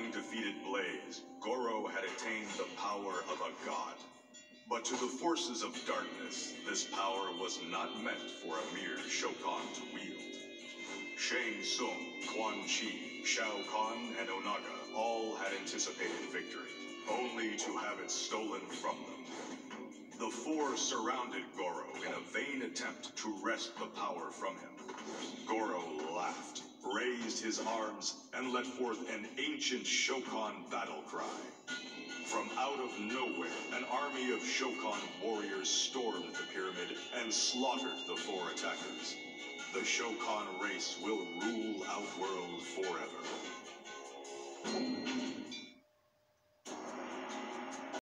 having defeated Blaze, Goro had attained the power of a god. But to the forces of darkness, this power was not meant for a mere Shokan to wield. Shang Tsung, Quan Chi, Shao Kahn, and Onaga all had anticipated victory, only to have it stolen from them. The four surrounded Goro in a vain attempt to wrest the power from him. Goro laughed, raised his arms, and let forth an ancient Shokan battle cry. From out of nowhere, an army of Shokan warriors stormed the pyramid and slaughtered the four attackers. The Shokan race will rule Outworld forever.